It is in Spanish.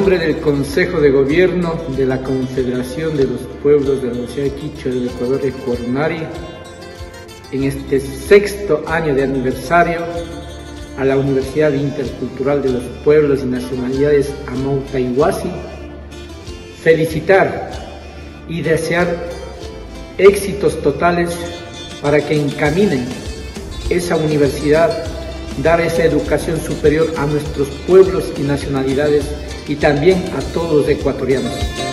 nombre del Consejo de Gobierno de la Confederación de los Pueblos de la Universidad de Quichua del Ecuador de Cornari, en este 6º año de aniversario, a la Universidad Intercultural de los Pueblos y Nacionalidades Amauta Iwasi, felicitar y desear éxitos totales para que encaminen esa universidad, dar esa educación superior a nuestros pueblos y nacionalidades y también a todos los ecuatorianos.